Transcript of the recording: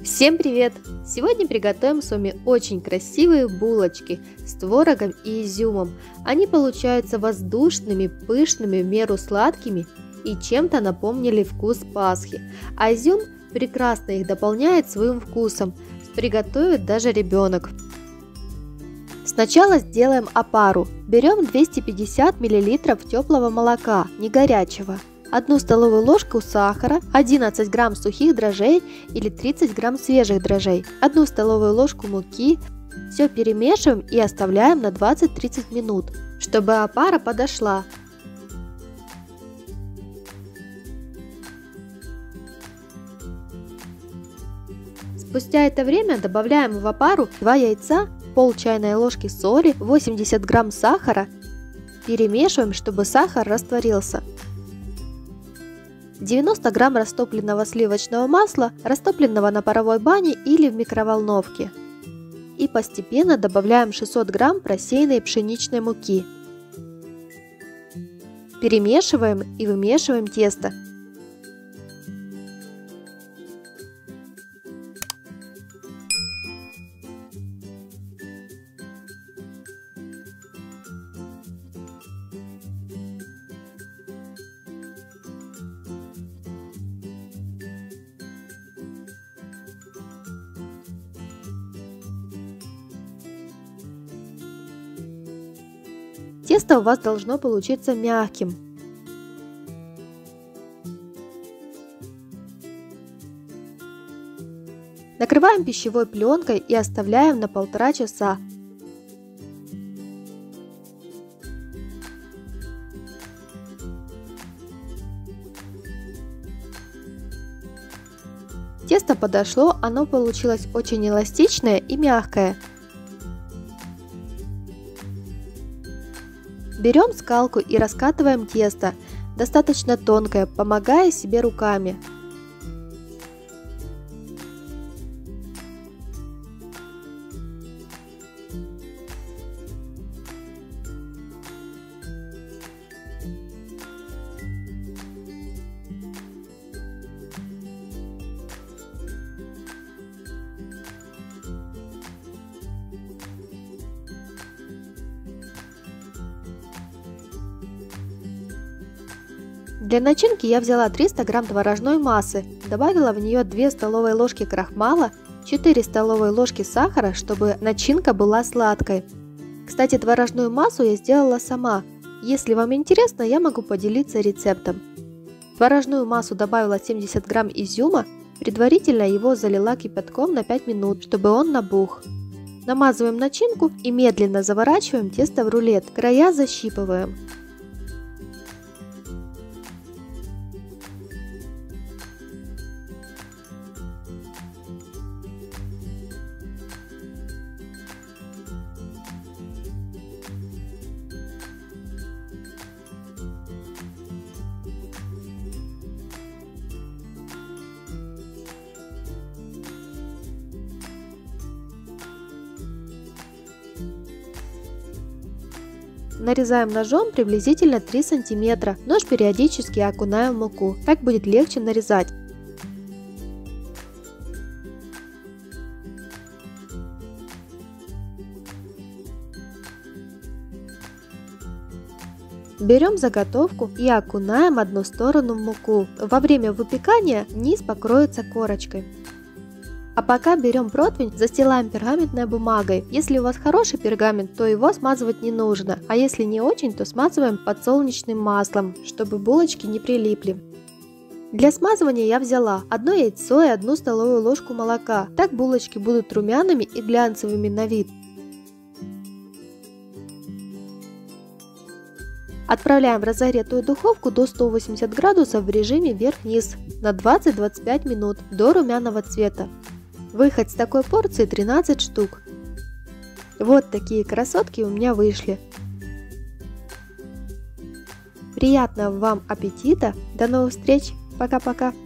Всем привет! Сегодня приготовим с вами очень красивые булочки с творогом и изюмом. Они получаются воздушными, пышными, в меру сладкими и чем-то напомнили вкус Пасхи. А изюм прекрасно их дополняет своим вкусом, приготовит даже ребенок. Сначала сделаем опару. Берем 250 мл теплого молока, не горячего. 1 столовую ложку сахара, 11 грамм сухих дрожжей или 30 грамм свежих дрожжей, 1 столовую ложку муки. Все перемешиваем и оставляем на 20-30 минут, чтобы опара подошла. Спустя это время добавляем в опару 2 яйца, пол чайной ложки соли, 80 грамм сахара. Перемешиваем, чтобы сахар растворился. 90 грамм растопленного сливочного масла, растопленного на паровой бане или в микроволновке. И постепенно добавляем 600 грамм просеянной пшеничной муки. Перемешиваем и вымешиваем тесто. Тесто у вас должно получиться мягким. Накрываем пищевой пленкой и оставляем на 1,5 часа. Тесто подошло, оно получилось очень эластичное и мягкое. Берем скалку и раскатываем тесто, достаточно тонкое, помогая себе руками. Для начинки я взяла 300 грамм творожной массы, добавила в нее 2 столовые ложки крахмала, 4 столовые ложки сахара, чтобы начинка была сладкой. Кстати, творожную массу я сделала сама. Если вам интересно, я могу поделиться рецептом. В творожную массу добавила 70 грамм изюма, предварительно его залила кипятком на 5 минут, чтобы он набух. Намазываем начинку и медленно заворачиваем тесто в рулет, края защипываем. Нарезаем ножом приблизительно 3 см. Нож периодически окунаем в муку, так будет легче нарезать. Берем заготовку и окунаем одну сторону в муку. Во время выпекания низ покроется корочкой. А пока берем противень, застилаем пергаментной бумагой. Если у вас хороший пергамент, то его смазывать не нужно, а если не очень, то смазываем подсолнечным маслом, чтобы булочки не прилипли. Для смазывания я взяла 1 яйцо и 1 столовую ложку молока, так булочки будут румяными и глянцевыми на вид. Отправляем в разогретую духовку до 180 градусов в режиме вверх-вниз на 20-25 минут до румяного цвета. Выход с такой порции 13 штук. Вот такие красотки у меня вышли. Приятного вам аппетита! До новых встреч! Пока-пока!